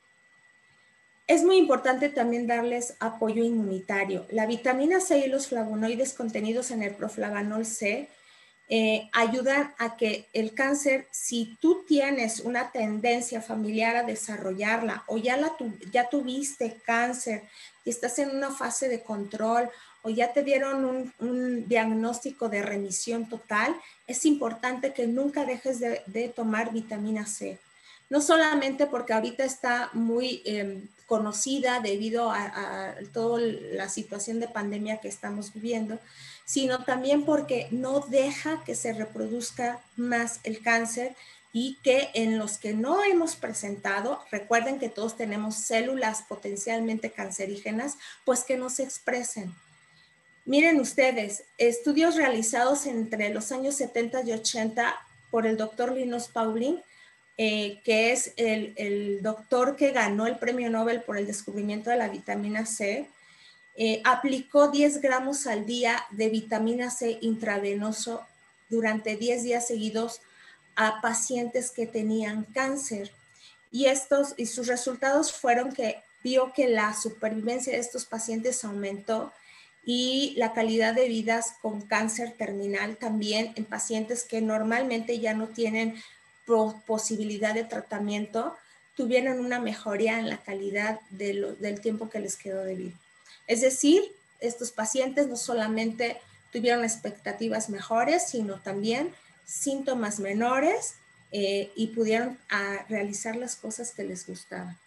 Speaker 2: Es muy importante también darles apoyo inmunitario. La vitamina C y los flavonoides contenidos en el proflavanol C ayudan a que el cáncer, si tú tienes una tendencia familiar a desarrollarla o ya tuviste cáncer y estás en una fase de control o ya te dieron un diagnóstico de remisión total, es importante que nunca dejes de tomar vitamina C. No solamente porque ahorita está muy conocida debido a toda la situación de pandemia que estamos viviendo, sino también porque no deja que se reproduzca más el cáncer y que en los que no hemos presentado, recuerden que todos tenemos células potencialmente cancerígenas, pues que no se expresen. Miren ustedes, estudios realizados entre los años 70 y 80 por el doctor Linus Pauling, que es el doctor que ganó el premio Nobel por el descubrimiento de la vitamina C, aplicó 10 gramos al día de vitamina C intravenoso durante 10 días seguidos a pacientes que tenían cáncer. Y sus resultados fueron que vio que la supervivencia de estos pacientes aumentó y la calidad de vidas con cáncer terminal también en pacientes que normalmente ya no tienen posibilidad de tratamiento, tuvieron una mejoría en la calidad del tiempo que les quedó de vida. Es decir, estos pacientes no solamente tuvieron expectativas mejores, sino también síntomas menores y pudieron realizar las cosas que les gustaban.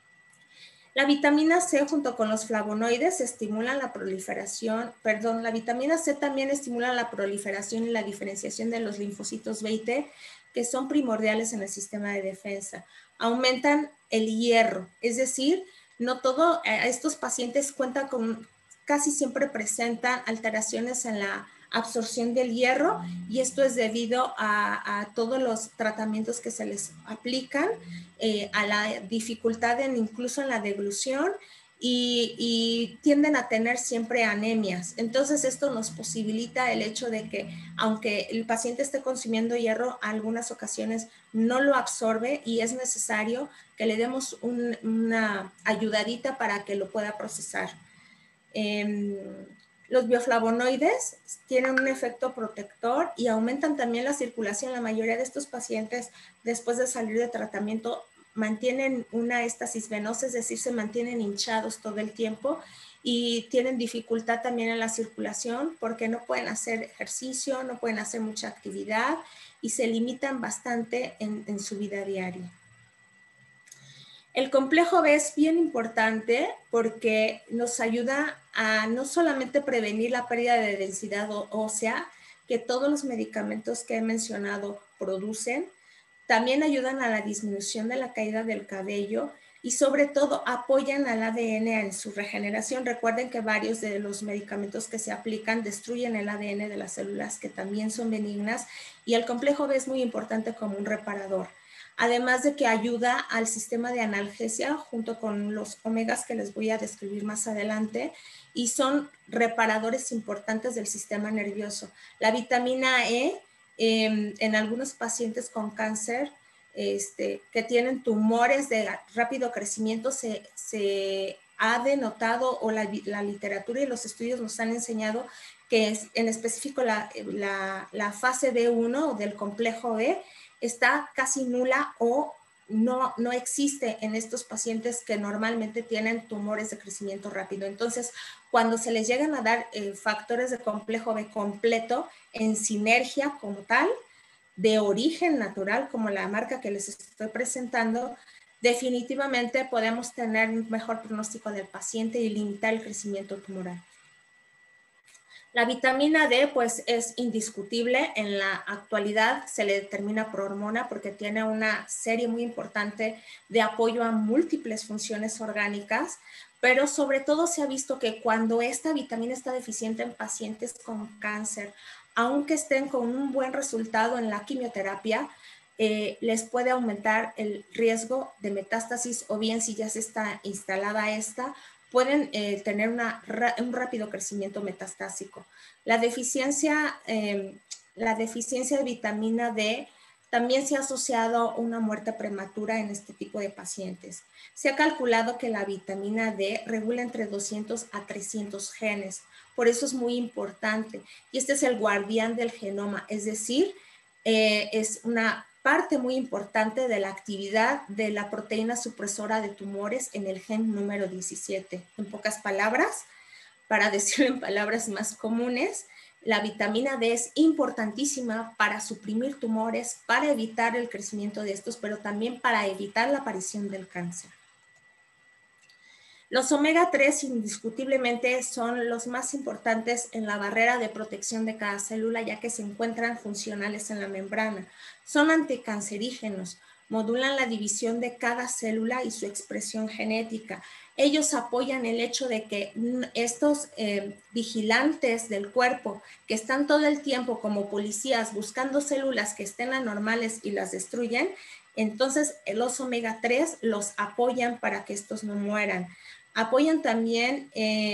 Speaker 2: La vitamina C junto con los flavonoides estimulan la proliferación, la vitamina C también estimula la proliferación y la diferenciación de los linfocitos B y T, que son primordiales en el sistema de defensa. Aumentan el hierro, es decir, no todos estos pacientes cuentan con, casi siempre presentan alteraciones en la absorción del hierro y esto es debido a todos los tratamientos que se les aplican, a la dificultad incluso en la deglución y tienden a tener siempre anemias. Entonces esto nos posibilita el hecho de que aunque el paciente esté consumiendo hierro, a algunas ocasiones no lo absorbe y es necesario que le demos una ayudadita para que lo pueda procesar. Los bioflavonoides tienen un efecto protector y aumentan también la circulación. La mayoría de estos pacientes, después de salir de tratamiento, mantienen una éstasis venosa, es decir, se mantienen hinchados todo el tiempo y tienen dificultad también en la circulación porque no pueden hacer ejercicio, no pueden hacer mucha actividad y se limitan bastante en su vida diaria. El complejo B es bien importante porque nos ayuda a no solamente prevenir la pérdida de densidad ósea, que todos los medicamentos que he mencionado producen, también ayudan a la disminución de la caída del cabello, y sobre todo apoyan al ADN en su regeneración. Recuerden que varios de los medicamentos que se aplican destruyen el ADN de las células que también son benignas, y el complejo B es muy importante como un reparador. Además de que ayuda al sistema de analgesia junto con los omegas que les voy a describir más adelante, y son reparadores importantes del sistema nervioso. La vitamina E, en algunos pacientes con cáncer, que tienen tumores de rápido crecimiento, se ha denotado, o la literatura y los estudios nos han enseñado que es, en específico la fase B1 del complejo B está casi nula o no existe en estos pacientes que normalmente tienen tumores de crecimiento rápido. Entonces, cuando se les llegan a dar factores de complejo B completo en sinergia como tal, de origen natural, como la marca que les estoy presentando, definitivamente podemos tener un mejor pronóstico del paciente y limitar el crecimiento tumoral. La vitamina D, pues, es indiscutible. En la actualidad se le determina por hormona porque tiene una serie muy importante de apoyo a múltiples funciones orgánicas, pero sobre todo se ha visto que cuando esta vitamina está deficiente en pacientes con cáncer, aunque estén con un buen resultado en la quimioterapia, les puede aumentar el riesgo de metástasis, o bien si ya se está instalada esta, pueden tener un rápido crecimiento metastásico. La deficiencia de vitamina D también se ha asociado a una muerte prematura en este tipo de pacientes. Se ha calculado que la vitamina D regula entre 200 a 300 genes, por eso es muy importante. Y este es el guardián del genoma, es decir, es una parte muy importante de la actividad de la proteína supresora de tumores en el gen número 17. En pocas palabras, para decirlo en palabras más comunes, la vitamina D es importantísima para suprimir tumores, para evitar el crecimiento de estos, pero también para evitar la aparición del cáncer. Los omega 3 indiscutiblemente son los más importantes en la barrera de protección de cada célula, ya que se encuentran funcionales en la membrana. Son anticancerígenos, modulan la división de cada célula y su expresión genética. Ellos apoyan el hecho de que estos vigilantes del cuerpo, que están todo el tiempo como policías buscando células que estén anormales y las destruyen, entonces los omega 3 los apoyan para que estos no mueran. Apoyan también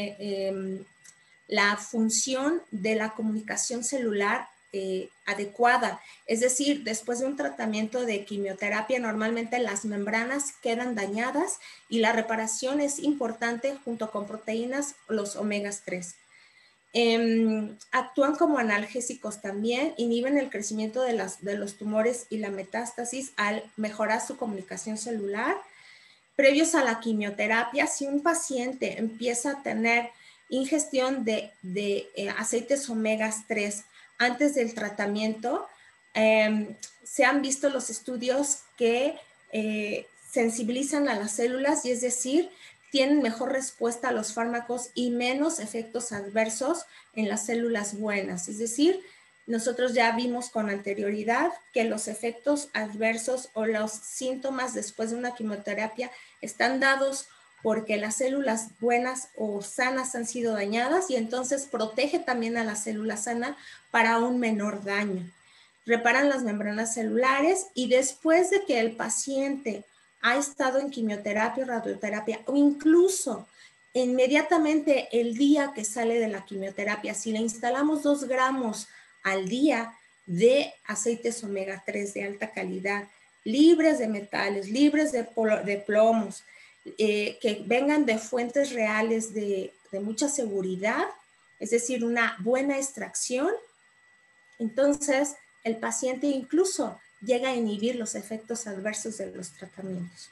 Speaker 2: la función de la comunicación celular adecuada. Es decir, después de un tratamiento de quimioterapia, normalmente las membranas quedan dañadas y la reparación es importante junto con proteínas, los omegas 3. Actúan como analgésicos también, inhiben el crecimiento de los tumores y la metástasis al mejorar su comunicación celular. Previos a la quimioterapia, si un paciente empieza a tener ingestión de aceites omegas 3 antes del tratamiento, se han visto los estudios que sensibilizan a las células, y es decir, tienen mejor respuesta a los fármacos y menos efectos adversos en las células buenas. Es decir, nosotros ya vimos con anterioridad que los efectos adversos o los síntomas después de una quimioterapia están dados porque las células buenas o sanas han sido dañadas, y entonces protege también a la célula sana para un menor daño. Reparan las membranas celulares, y después de que el paciente ha estado en quimioterapia o radioterapia, o incluso inmediatamente el día que sale de la quimioterapia, si le instalamos 2 gramos al día de aceites omega 3 de alta calidad, libres de metales, libres de plomos, que vengan de fuentes reales de mucha seguridad, es decir, una buena extracción, entonces el paciente incluso llega a inhibir los efectos adversos de los tratamientos.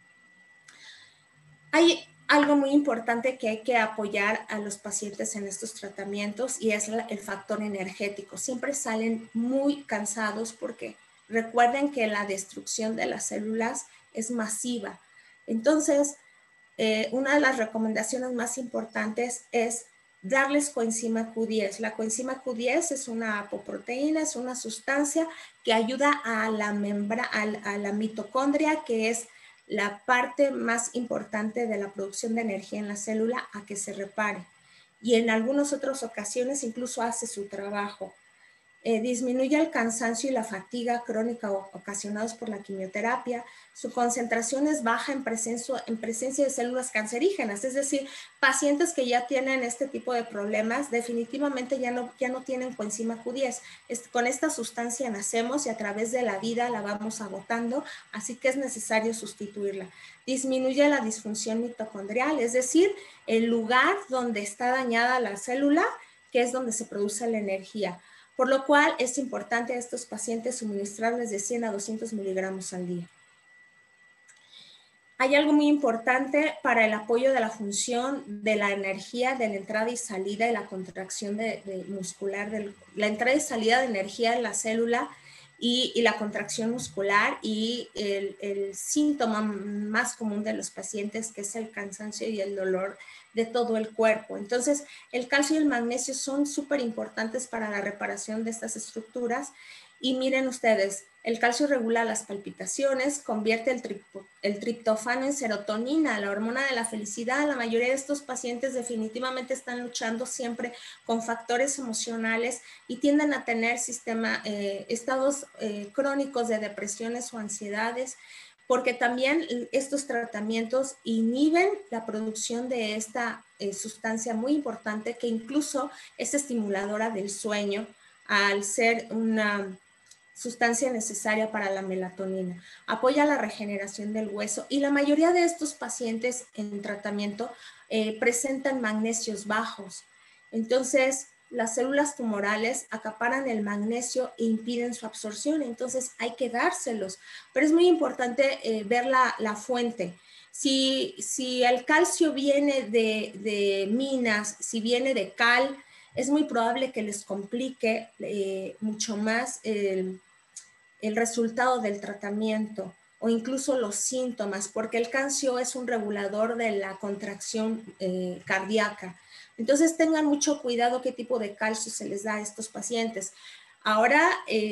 Speaker 2: Hay algo muy importante que hay que apoyar a los pacientes en estos tratamientos, y es el factor energético. Siempre salen muy cansados porque recuerden que la destrucción de las células es masiva. Entonces, una de las recomendaciones más importantes es darles coenzima Q10. La coenzima Q10 es una apoproteína, es una sustancia que ayuda a la mitocondria, que es la parte más importante de la producción de energía en la célula a que se repare. Y en algunas otras ocasiones incluso hace su trabajo. Disminuye el cansancio y la fatiga crónica ocasionados por la quimioterapia. Su concentración es baja en presencia de células cancerígenas, es decir, pacientes que ya tienen este tipo de problemas definitivamente ya no tienen coenzima Q10. Con esta sustancia nacemos y a través de la vida la vamos agotando, así que es necesario sustituirla. Disminuye la disfunción mitocondrial, es decir, el lugar donde está dañada la célula, que es donde se produce la energía. Por lo cual es importante a estos pacientes suministrarles de 100 a 200 miligramos al día. Hay algo muy importante para el apoyo de la función de la energía de la entrada y salida y la contracción muscular, la entrada y salida de energía en la célula y la contracción muscular y el síntoma más común de los pacientes, que es el cansancio y el dolor de todo el cuerpo. Entonces, el calcio y el magnesio son súper importantes para la reparación de estas estructuras. Y miren ustedes, el calcio regula las palpitaciones, convierte el triptófano en serotonina, la hormona de la felicidad. La mayoría de estos pacientes definitivamente están luchando siempre con factores emocionales y tienden a tener estados crónicos de depresiones o ansiedades, porque también estos tratamientos inhiben la producción de esta sustancia muy importante que incluso es estimuladora del sueño al ser una sustancia necesaria para la melatonina. Apoya la regeneración del hueso y la mayoría de estos pacientes en tratamiento presentan magnesios bajos. Entonces, las células tumorales acaparan el magnesio e impiden su absorción, entonces hay que dárselos. Pero es muy importante ver la fuente. Si el calcio viene de minas, si viene de cal, es muy probable que les complique mucho más el resultado del tratamiento o incluso los síntomas, porque el calcio es un regulador de la contracción cardíaca. Entonces tengan mucho cuidado qué tipo de calcio se les da a estos pacientes. Ahora,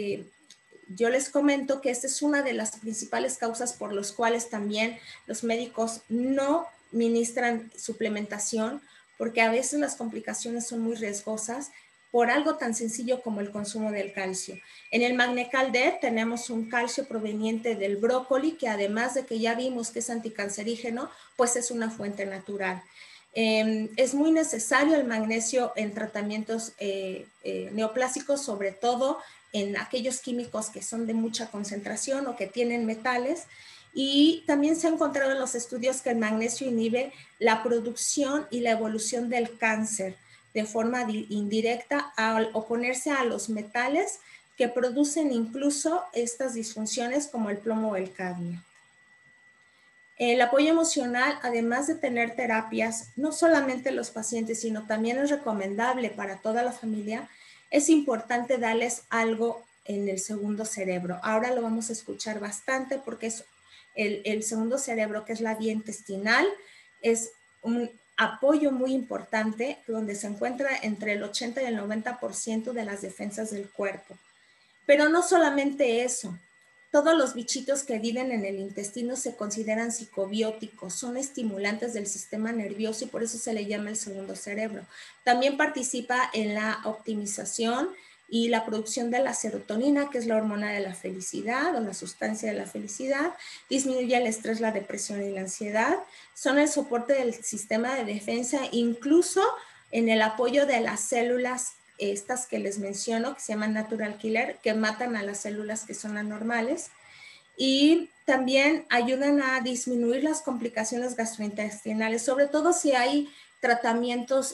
Speaker 2: yo les comento que esta es una de las principales causas por las cuales también los médicos no ministran suplementación, porque a veces las complicaciones son muy riesgosas por algo tan sencillo como el consumo del calcio. En el Magnecal D tenemos un calcio proveniente del brócoli, que además de que ya vimos que es anticancerígeno, pues es una fuente natural. Es muy necesario el magnesio en tratamientos neoplásicos, sobre todo en aquellos químicos que son de mucha concentración o que tienen metales. Y también se ha encontrado en los estudios que el magnesio inhibe la producción y la evolución del cáncer de forma indirecta al oponerse a los metales que producen incluso estas disfunciones como el plomo o el cadmio. El apoyo emocional, además de tener terapias, no solamente los pacientes, sino también es recomendable para toda la familia, es importante darles algo en el segundo cerebro. Ahora lo vamos a escuchar bastante porque es el segundo cerebro, que es la vía intestinal, es un apoyo muy importante donde se encuentra entre el 80 y el 90% de las defensas del cuerpo. Pero no solamente eso. Todos los bichitos que viven en el intestino se consideran psicobióticos, son estimulantes del sistema nervioso y por eso se le llama el segundo cerebro. También participa en la optimización y la producción de la serotonina, que es la hormona de la felicidad o la sustancia de la felicidad, disminuye el estrés, la depresión y la ansiedad, son el soporte del sistema de defensa, incluso en el apoyo de las células estas que les menciono, que se llaman natural killer, que matan a las células que son anormales, y también ayudan a disminuir las complicaciones gastrointestinales, sobre todo si hay tratamientos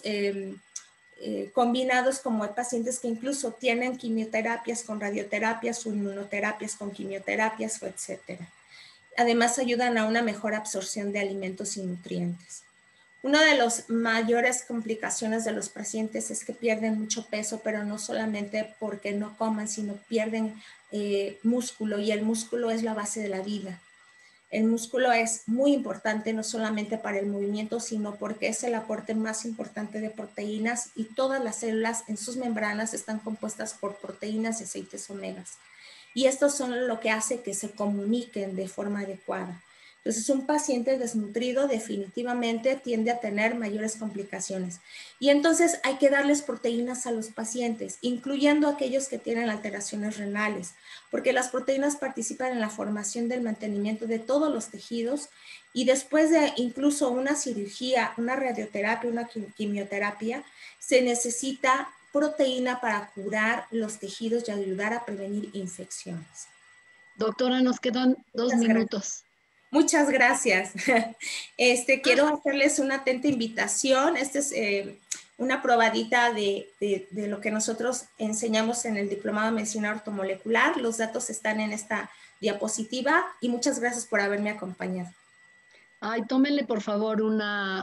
Speaker 2: combinados, como hay pacientes que incluso tienen quimioterapias con radioterapias o inmunoterapias con quimioterapias, etcétera. Además ayudan a una mejor absorción de alimentos y nutrientes. Una de las mayores complicaciones de los pacientes es que pierden mucho peso, pero no solamente porque no coman, sino pierden músculo, y el músculo es la base de la vida. El músculo es muy importante no solamente para el movimiento, sino porque es el aporte más importante de proteínas, y todas las células en sus membranas están compuestas por proteínas y aceites omegas. Y estos son lo que hace que se comuniquen de forma adecuada. Entonces, un paciente desnutrido definitivamente tiende a tener mayores complicaciones. Y entonces hay que darles proteínas a los pacientes, incluyendo aquellos que tienen alteraciones renales, porque las proteínas participan en la formación del mantenimiento de todos los tejidos y después de incluso una cirugía, una radioterapia, una quimioterapia, se necesita proteína para curar los tejidos y ayudar a prevenir infecciones.
Speaker 1: Doctora, nos quedan 2 minutos.
Speaker 2: Muchas gracias. Quiero hacerles una atenta invitación. Esta es una probadita de lo que nosotros enseñamos en el Diplomado de Medicina Ortomolecular. Los datos están en esta diapositiva y muchas gracias por haberme acompañado.
Speaker 1: Ay, tómenle por favor un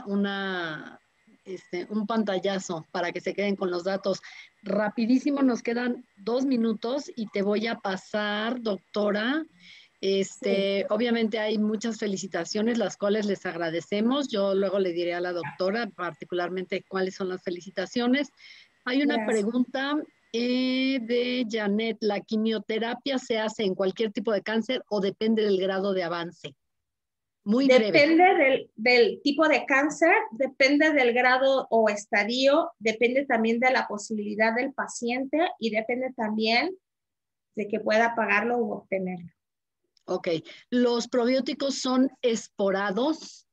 Speaker 1: pantallazo para que se queden con los datos. Rapidísimo, nos quedan 2 minutos y te voy a pasar, doctora.
Speaker 2: Sí.
Speaker 1: Obviamente hay muchas felicitaciones, las cuales les agradecemos. Yo luego le diré a la doctora particularmente cuáles son las felicitaciones. Hay una pregunta de Janet. ¿La quimioterapia se hace en cualquier tipo de cáncer o depende del grado de avance? Muy breve.
Speaker 2: Depende del tipo de cáncer, depende del grado o estadio, depende también de la posibilidad del paciente y depende también de que pueda pagarlo u obtenerlo.
Speaker 1: Ok. ¿Los probióticos son esporados?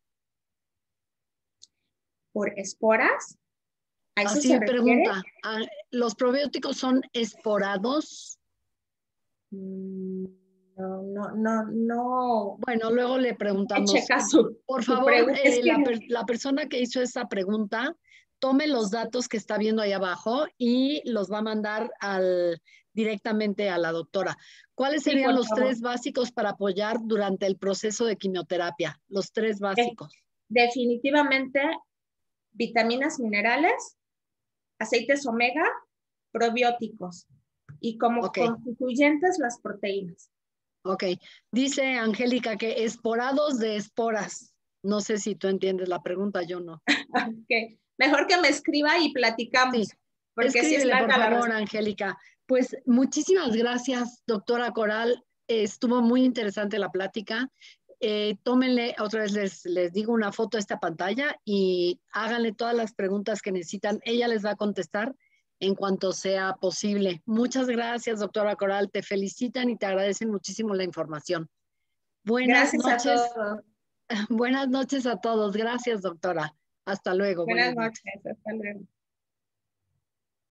Speaker 2: ¿Por esporas? ¿A eso
Speaker 1: Así
Speaker 2: se refiere?
Speaker 1: pregunta. ¿Los probióticos son esporados?
Speaker 2: No.
Speaker 1: Bueno, luego le preguntamos. Por favor, la persona que hizo esa pregunta, tome los datos que está viendo ahí abajo y los va a mandar directamente a la doctora. ¿Cuáles serían los 3 básicos para apoyar durante el proceso de quimioterapia? Los 3 básicos.
Speaker 2: Definitivamente, vitaminas, minerales, aceites omega, probióticos y como constituyentes las proteínas.
Speaker 1: Ok. Dice Angélica que esporados de esporas. No sé si tú entiendes la pregunta, yo no.
Speaker 2: Okay. Mejor que me escriba y platicamos.
Speaker 1: Sí.
Speaker 2: Porque
Speaker 1: Escríbele,
Speaker 2: sí
Speaker 1: por favor, Angélica. Pues muchísimas gracias, doctora Coral. Estuvo muy interesante la plática. Tómenle, otra vez les digo una foto a esta pantalla y háganle todas las preguntas que necesitan. Ella les va a contestar en cuanto sea posible. Muchas gracias, doctora Coral. Te felicitan y te agradecen muchísimo la información. Buenas noches.
Speaker 2: A todos.
Speaker 1: Buenas noches a todos. Gracias, doctora. Hasta luego.
Speaker 2: Buenas noches. Hasta luego.